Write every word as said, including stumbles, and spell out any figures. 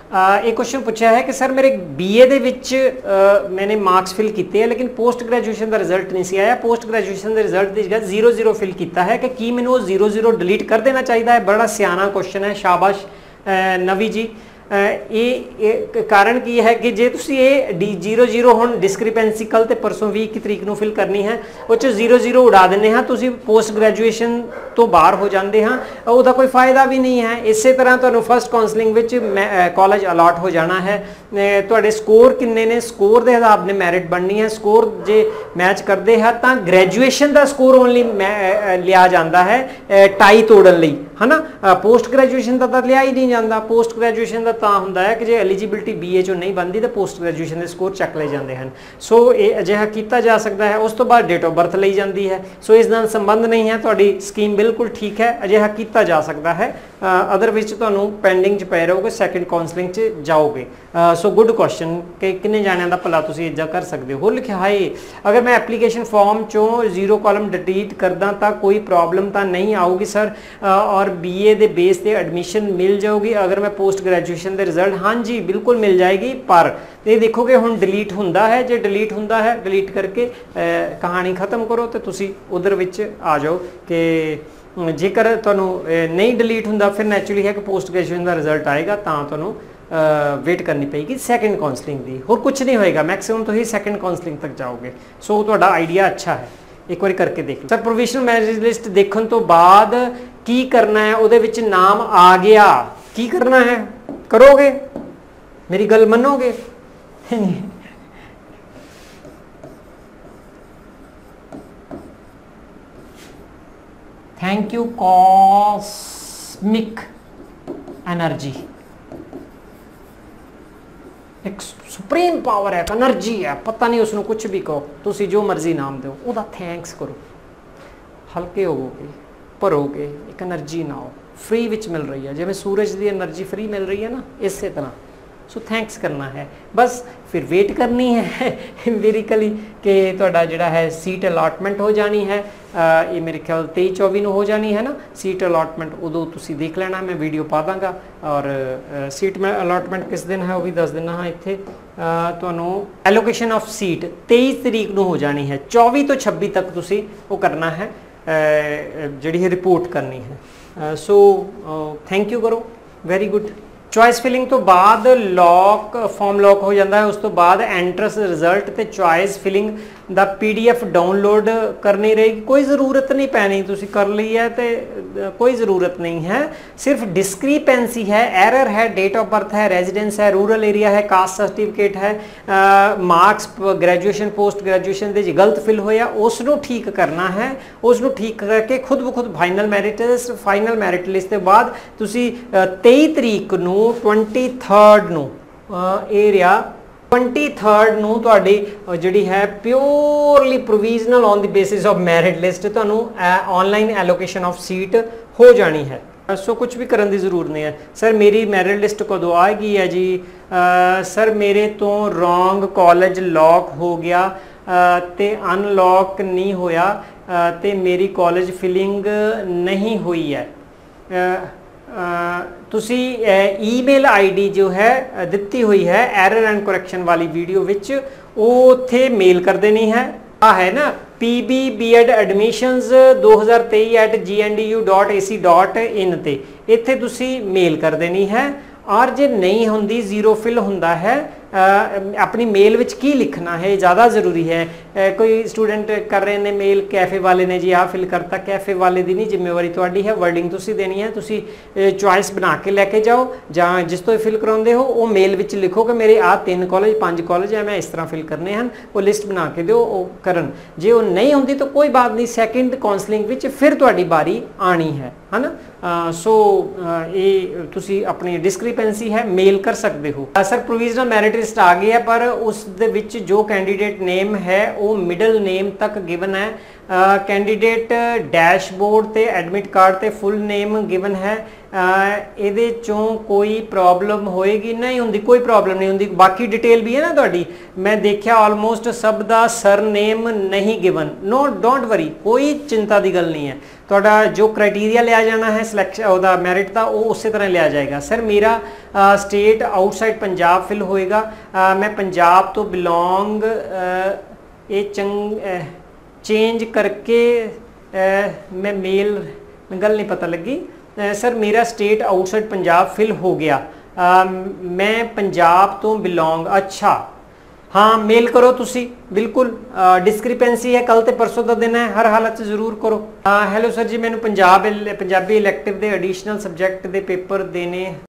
एक क्वेश्चन पूछा है कि सर मेरे बीए ਦੇ ਵਿੱਚ मैंने मार्क्स फिल किए है लेकिन पोस्ट ग्रेजुएशन का रिजल्ट नहीं सी आया। पोस्ट ग्रेजुएशन के रिजल्ट की जगह जीरो जीरो फिल किया है कि की मैंने जीरो जीरो डिलीट कर देना चाहिए है। बड़ा सियाना क्वेश्चन है, शाबाश नवी जी। ये कारण की है कि जे तुसी ये डी जीरो जीरो हुण डिस्क्रिपेंसी कल ते परसों भी इक्की तरीक नूं फिल करनी है, वो च जीरो जीरो उड़ा देने हाँ, तुसी पोस्ट ग्रेजुएशन तो बाहर हो जाते हाँ, उसका कोई फायदा भी नहीं है। इस तरह तुहानूं फस्ट काउंसलिंग विच कॉलेज अलॉट हो जाना है। तुहाडे स्कोर किन्ने ने, स्कोर के हिसाब ने मैरिट बननी है। स्कोर जे मैच करते हैं तो ग्रेजुएशन का स्कोर ओनली लिया जाता है टाई तोड़न लई, है ना। पोस्ट ग्रेजुएशन का तो लिया ही नहीं जाता। पोस्ट ग्रेजुएशन का तो होंदा है कि जे एलिजिबिलिटी बी ए चो नहीं बनती तो पोस्ट ग्रेजुएशन के स्कोर चक ले जाते हैं। सो ये अजिहा किया जा सकता है। उस तो बाद डेट ऑफ बर्थ ली जाती है। सो इस नाल संबंध नहीं है, तुहाडी स्कीम बिल्कुल ठीक है, अजिहा किया जा सकता है। अदर विच तुहानूं पेंडिंग च पे रहोगे, सैकेंड काउंसलिंग च जाओगे। सो गुड क्वेश्चन कि किन्ने जाणियां दा भला तुसीं इदा कर सकते हो। लिखिया है अगर मैं एप्लीकेशन फॉर्म चो जीरो कॉलम डिलीट करदा तो कोई प्रॉब्लम तो नहीं आऊगी सर, और बी ए दे बेस से एडमिशन मिल जाऊगी अगर मैं पोस्ट ग्रेजुएशन के रिजल्ट। हाँ जी बिल्कुल मिल जाएगी, पर ये देखो कि हुण डिलीट हुंदा है, जो डिलीट हुंदा है डिलीट करके कहानी खत्म करो तो तुसीं उधर विच आ जाओ कि जेकर तुहानूं नहीं डिलीट हुंदा फिर नैचुरली है कि पोस्ट ग्रेजुएशन का रिजल्ट आएगा तो तुहानूं वेट करनी पेगी सैकेंड काउंसलिंग की। होर कुछ नहीं होएगा, मैक्सिमम तुसीं सैकेंड काउंसलिंग तक जाओगे। सो तुहाडा आइडिया अच्छा है, एक बार करके देख लो। सर प्रोविजनल मैरिज लिस्ट देखने तो बाद की करना है, उहदे विच नाम आ गया की करना है, करोगे? मेरी गल मनोगे? Thank you cosmic energy. एक सुप्रीम पावर है, एनर्जी है, पता नहीं उसको कुछ भी कहो, तुसी जो मर्जी नाम दो, उसका थैंक्स करो। हल्के होवोगे, भरोगे, एक एनर्जी ना हो फ्री विच मिल रही है, जिवें सूरज की एनर्जी फ्री मिल रही है ना, इस तरह। सो थैंक्स करना है बस, फिर वेट करनी है एम्पीरिकली कि तुहाडा जिहड़ा है सीट अलॉटमेंट हो जानी है। ये मेरे ख्याल तेई चौबी में हो जानी है ना सीट अलॉटमेंट, उदों तुसीं देख लेना, मैं वीडियो पा दांगा। और आ, सीट में अलॉटमेंट किस दिन है वो भी दस देना हाँ इत्थे। तुहानूं एलोकेशन ऑफ सीट तेईस तरीक नूं हो जानी है, चौबी तो छब्बी तक तुसीं वो करना है, जिहड़ी है रिपोर्ट करनी है। सो थैंक यू करो, वेरी गुड। चॉइस फिलिंग तो बाद लॉक फॉर्म लॉक हो जाता है, उस तो बाद एंट्रेंस रिजल्ट ते चॉइस फिलिंग दा पीडीएफ डाउनलोड करनी रहेगी। कोई ज़रूरत नहीं पैनी, तुसी कर ली है तो कोई ज़रूरत नहीं है। सिर्फ डिस्क्रिपेंसी है, एरर है, डेट ऑफ बर्थ है, रेजिडेंस है, रूरल एरिया है, कास्ट सर्टिफिकेट है, मार्क्स ग्रेजुएशन पोस्ट ग्रेजुएशन के गलत फिल होया, उसनों ठीक करना है। उसनों ठीक करके खुद ब खुद final merit list final merit list के बाद तुसी तेई तरीक नूं ट्वेंटी थर्ड नूं एरिया ट्वेंटी थर्ड नूं तुहाडी जिहड़ी है purely provisional on the basis of merit list तुहानूं ऑनलाइन एलोकेशन ऑफ सीट हो जानी है। सो कुछ भी करने की जरूरत नहीं है। सर मेरी मैरिट लिस्ट कदों आएगी है जी? आ, सर मेरे तो रॉन्ग कॉलेज लॉक हो गया आ, ते अनलॉक नहीं होया आ, ते मेरी कॉलेज फिलिंग नहीं हुई है। आ, तुसी ईमेल आईडी जो है दिती हुई है एरर एंड करैक्शन वाली वीडियो विच उत्थे मेल कर देनी है। आ है ना P B B Ed admissions दो हज़ार तेई at G N D U dot A C dot in ते इत्थे तुसी मेल कर देनी है। और जे नहीं होंदी जीरो फिल होंदा है आ, अपनी मेल विच की लिखना है ज़्यादा ज़रूरी है। आ, कोई स्टूडेंट कर रहे ने मेल कैफे वाले ने जी आ फिल करता, कैफे वाले की नहीं जिम्मेवारी तुहाडी है, वर्डिंग तुसी देनी है। तुसी चॉइस बना के लैके जाओ जां जिस तो फिल कराउंदे हो वो मेल विच लिखो कि मेरे आ तीन कॉलेज पांच कॉलेज है मैं इस तरह फिल करने हैं, वो लिस्ट बना के दो वो करन। जे वो नहीं होंदी तो कोई बात नहीं, सैकेंड काउंसलिंग विच फिर तुहाडी बारी आनी है, है ना। सो ये तुसी अपनी डिस्क्रिपेंसी है मेल कर सकते हो। सर प्रोविजनल मैरिट लिस्ट आ गई है पर उस दे विच जो कैंडीडेट नेम है वो मिडल नेम तक गिवन है। कैंडीडेट डैशबोर्ड ते एडमिट कार्ड ते फुल नेम गिवन है। ਇਹਦੇ ਚੋਂ ਕੋਈ ਪ੍ਰੋਬਲਮ ਹੋਏਗੀ? ਨਹੀਂ ਹੁੰਦੀ, ਕੋਈ ਪ੍ਰੋਬਲਮ ਨਹੀਂ ਹੁੰਦੀ। ਬਾਕੀ ਡਿਟੇਲ ਵੀ ਹੈ ਨਾ ਤੁਹਾਡੀ, ਮੈਂ ਦੇਖਿਆ ਆਲਮੋਸਟ ਸਭ ਦਾ ਸਰਨੇਮ ਨਹੀਂ ਗਿਵਨ। ਨੋ ਡੋਂਟ ਵਰੀ, ਕੋਈ ਚਿੰਤਾ ਦੀ ਗੱਲ ਨਹੀਂ ਹੈ। ਤੁਹਾਡਾ ਜੋ ਕ੍ਰਾਈਟੀਰੀਆ ਲਿਆ ਜਾਣਾ ਹੈ ਸਿਲੈਕਸ਼ਨ ਉਹਦਾ ਮੈਰਿਟ ਦਾ, ਉਹ ਉਸੇ ਤਰ੍ਹਾਂ ਲਿਆ ਜਾਏਗਾ। ਸਰ ਮੇਰਾ ਸਟੇਟ ਆਊਟਸਾਈਡ ਪੰਜਾਬ ਫਿਲ ਹੋਏਗਾ, uh, ਮੈਂ ਪੰਜਾਬ ਤੋਂ ਬਿਲੋਂਗ uh, ਇਹ ਚੰਗ ਚੇਂਜ ਕਰਕੇ uh, मैं मेल गल नहीं पता लगी। सर मेरा स्टेट आउटसाइड पंजाब फिल हो गया, आ, मैं पंजाब तो बिलोंग। अच्छा हाँ, मेल करो तुसी, बिल्कुल डिस्क्रिपेंसी है, कल तो परसों का दिन है, हर हालत जरूर करो। हैलो सर जी, मैंने पंजाब पंजाबी इलैक्टिव के एडिशनल सबजैक्ट के पेपर देने